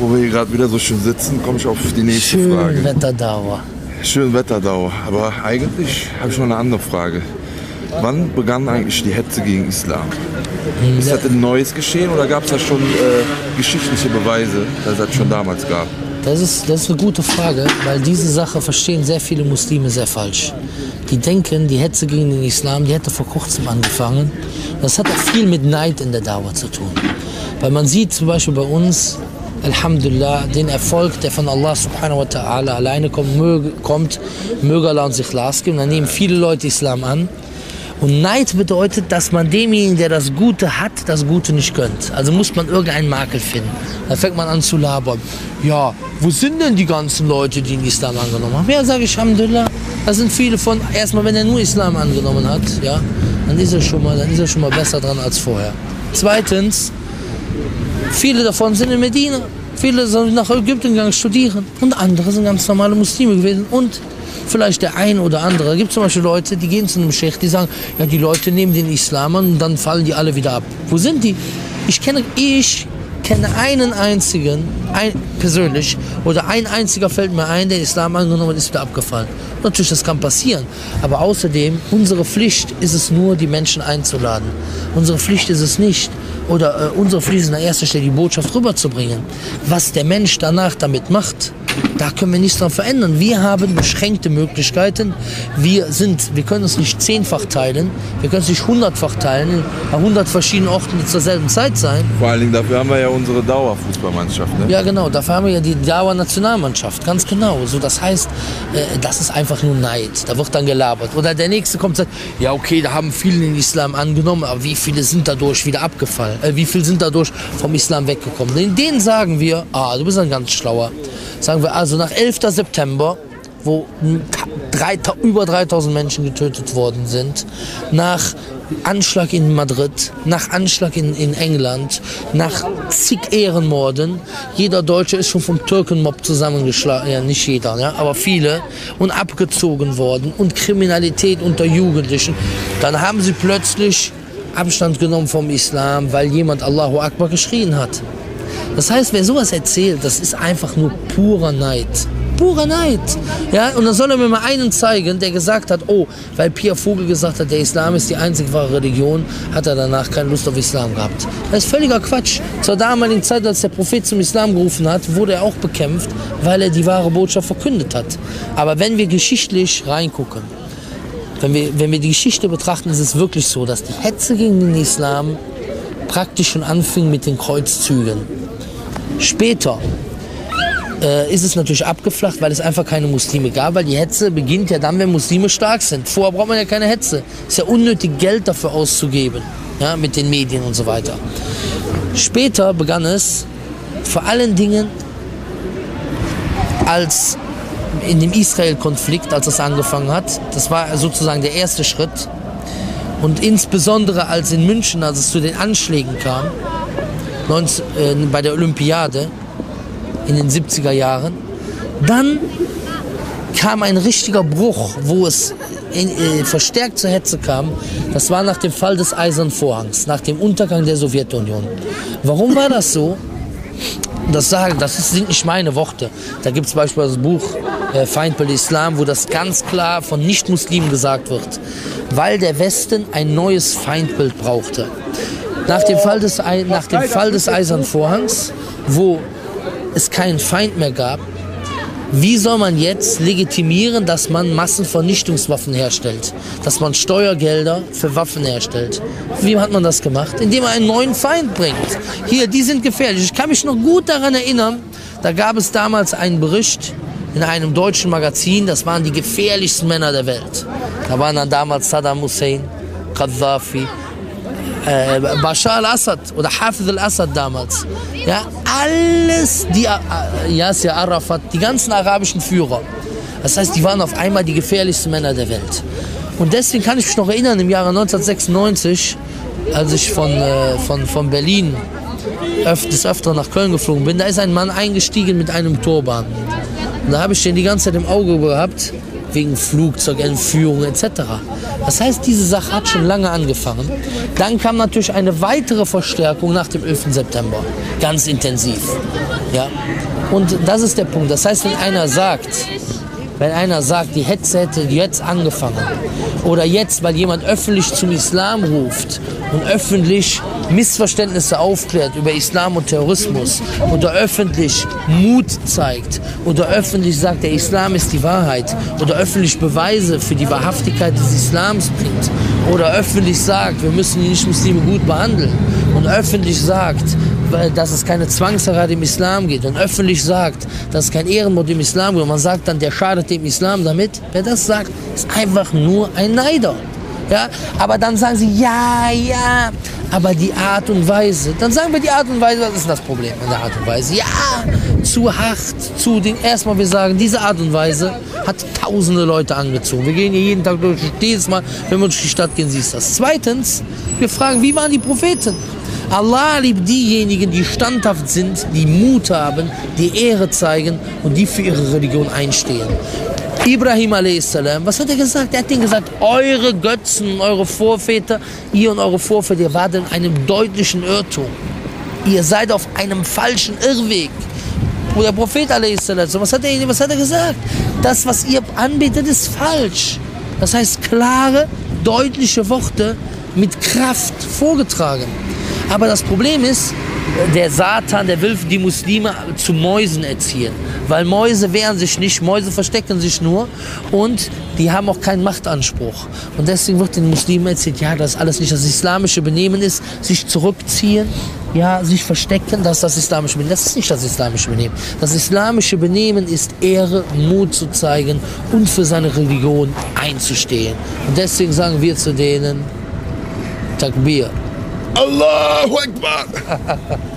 Wo wir hier gerade wieder so schön sitzen, komme ich auf die nächste Frage. Schönwetterdauer. Schönwetterdauer. Aber eigentlich habe ich noch eine andere Frage. Wann begann eigentlich die Hetze gegen Islam? Ist das ein neues Geschehen oder gab es da schon geschichtliche Beweise, dass es das schon damals gab? Das ist eine gute Frage, weil diese Sache verstehen sehr viele Muslime sehr falsch. Die denken, die Hetze gegen den Islam, die hätte vor kurzem angefangen. Das hat auch viel mit Neid in der Dauer zu tun. Weil man sieht zum Beispiel bei uns, Alhamdulillah, den Erfolg, der von Allah subhanahu wa ta'ala alleine kommt, möge Allah uns Ikhlas geben. Dann nehmen viele Leute Islam an. Und Neid bedeutet, dass man demjenigen, der das Gute hat, das Gute nicht gönnt. Also muss man irgendeinen Makel finden. Dann fängt man an zu labern. Ja, wo sind denn die ganzen Leute, die den Islam angenommen haben? Ja, sage ich, Alhamdulillah. Das sind viele von, erstmal, wenn er nur Islam angenommen hat, ja, dann ist er schon mal besser dran als vorher. Zweitens, viele davon sind in Medina. Viele sind nach Ägypten gegangen studieren. Und andere sind ganz normale Muslime gewesen. Und vielleicht der ein oder andere. Es gibt zum Beispiel Leute, die gehen zu einem Sheikh, die sagen, ja, die Leute nehmen den Islam an und dann fallen die alle wieder ab. Wo sind die? Ich kenne einen einzigen, persönlich, oder ein einziger fällt mir ein, der Islam angenommen hat, ist wieder abgefallen. Natürlich, das kann passieren. Aber außerdem, unsere Pflicht ist es nur, die Menschen einzuladen. Unsere Pflicht ist es nicht, unsere Pflicht ist an erster Stelle, die Botschaft rüberzubringen. Was der Mensch danach damit macht, da können wir nichts dran verändern. Wir haben beschränkte Möglichkeiten. Wir können es nicht 10-fach teilen, wir können es nicht 100-fach teilen, an 100 verschiedenen Orten zur selben Zeit sein. Vor allen Dingen dafür haben wir ja unsere Dauerfußballmannschaft. Ne? Ja, genau, dafür haben wir ja die Dauernationalmannschaft, ganz genau. So, das heißt, das ist einfach nur Neid. Da wird dann gelabert. Oder der Nächste kommt und sagt, ja okay, da haben viele den Islam angenommen, aber wie viele sind dadurch wieder abgefallen? Wie viele sind dadurch vom Islam weggekommen? In denen sagen wir, du bist ein ganz Schlauer. Sagen wir also nach 11. September, wo über 3000 Menschen getötet worden sind, nach Anschlag in Madrid, nach Anschlag in England, nach zig Ehrenmorden. Jeder Deutsche ist schon vom Türkenmob zusammengeschlagen, ja nicht jeder, ja, aber viele, und abgezogen worden und Kriminalität unter Jugendlichen. Dann haben sie plötzlich Abstand genommen vom Islam, weil jemand Allahu Akbar geschrien hat. Das heißt, wer sowas erzählt, das ist einfach nur purer Neid. Purer Neid. Ja? Und dann soll er mir mal einen zeigen, der gesagt hat, weil Pierre Vogel gesagt hat, der Islam ist die einzig wahre Religion, hat er danach keine Lust auf Islam gehabt. Das ist völliger Quatsch. Zur damaligen Zeit, als der Prophet zum Islam gerufen hat, wurde er auch bekämpft, weil er die wahre Botschaft verkündet hat. Aber wenn wir geschichtlich reingucken, wenn wir die Geschichte betrachten, ist es wirklich so, dass die Hetze gegen den Islam praktisch schon anfing mit den Kreuzzügen. Später ist es natürlich abgeflacht, weil es einfach keine Muslime gab, weil die Hetze beginnt ja dann, wenn Muslime stark sind. Vorher braucht man ja keine Hetze. Es ist ja unnötig, Geld dafür auszugeben, ja, mit den Medien und so weiter. Später begann es vor allen Dingen als in dem Israel-Konflikt, als es angefangen hat. Das war sozusagen der erste Schritt. Und insbesondere als in München, als es zu den Anschlägen kam, bei der Olympiade in den 70er Jahren, dann kam ein richtiger Bruch, wo es verstärkt zur Hetze kam. Das war nach dem Fall des Eisernen Vorhangs, nach dem Untergang der Sowjetunion. Warum war das so? Das sind nicht meine Worte. Da gibt es beispielsweise das Buch Feindbild Islam, wo das ganz klar von Nicht-Muslimen gesagt wird. Weil der Westen ein neues Feindbild brauchte. Nach dem Fall des Eisernen Vorhangs, wo es keinen Feind mehr gab, wie soll man jetzt legitimieren, dass man Massenvernichtungswaffen herstellt? Dass man Steuergelder für Waffen herstellt? Wie hat man das gemacht? Indem man einen neuen Feind bringt. Hier, die sind gefährlich. Ich kann mich noch gut daran erinnern, da gab es damals einen Bericht in einem deutschen Magazin, das waren die gefährlichsten Männer der Welt. Da waren dann damals Saddam Hussein, Gaddafi, Bashar al-Assad oder Hafez al-Assad damals. Ja, alles, Yasser Arafat, die ganzen arabischen Führer. Das heißt, die waren auf einmal die gefährlichsten Männer der Welt. Und deswegen kann ich mich noch erinnern, im Jahre 1996, als ich von Berlin des Öfteren nach Köln geflogen bin, da ist ein Mann eingestiegen mit einem Turban. Und da habe ich den die ganze Zeit im Auge gehabt, wegen Flugzeugentführung etc. Das heißt, diese Sache hat schon lange angefangen. Dann kam natürlich eine weitere Verstärkung nach dem 11. September, ganz intensiv. Ja? Und das ist der Punkt. Das heißt, wenn einer sagt, die Hetze hätte jetzt angefangen oder jetzt, weil jemand öffentlich zum Islam ruft und öffentlich Missverständnisse aufklärt über Islam und Terrorismus oder öffentlich Mut zeigt oder öffentlich sagt, der Islam ist die Wahrheit oder öffentlich Beweise für die Wahrhaftigkeit des Islams bringt oder öffentlich sagt, wir müssen die Nicht-Muslime gut behandeln und öffentlich sagt, dass es keine Zwangsheirat im Islam geht und öffentlich sagt, dass es kein Ehrenmord im Islam gibt und man sagt dann, der schadet dem Islam damit, wer das sagt, ist einfach nur ein Neider. Ja? Aber dann sagen sie, ja, aber die Art und Weise, dann sagen wir die Art und Weise, was ist das Problem an der Art und Weise? Ja, zu hart, zu Ding. Erstmal, wir sagen, diese Art und Weise hat tausende Leute angezogen. Wir gehen hier jeden Tag durch, jedes Mal, wenn wir durch die Stadt gehen, siehst du das. Zweitens, wir fragen, wie waren die Propheten? Allah liebt diejenigen, die standhaft sind, die Mut haben, die Ehre zeigen und die für ihre Religion einstehen. Ibrahim a.s., was hat er gesagt? Er hat ihnen gesagt, eure Götzen, eure Vorväter, ihr und eure Vorväter, ihr wart in einem deutlichen Irrtum. Ihr seid auf einem falschen Irrweg. Und der Prophet a.s., was hat er gesagt? Das, was ihr anbetet, ist falsch. Das heißt, klare, deutliche Worte mit Kraft vorgetragen. Aber das Problem ist, der Satan, der will die Muslime zu Mäusen erziehen. Weil Mäuse wehren sich nicht, Mäuse verstecken sich nur und die haben auch keinen Machtanspruch. Und deswegen wird den Muslimen erzählt, ja, das alles nicht das islamische Benehmen ist, sich zurückziehen, ja, sich verstecken, das ist das islamische Benehmen. Das ist nicht das islamische Benehmen. Das islamische Benehmen ist Ehre, Mut zu zeigen und für seine Religion einzustehen. Und deswegen sagen wir zu denen, Takbir. Allahu Akbar!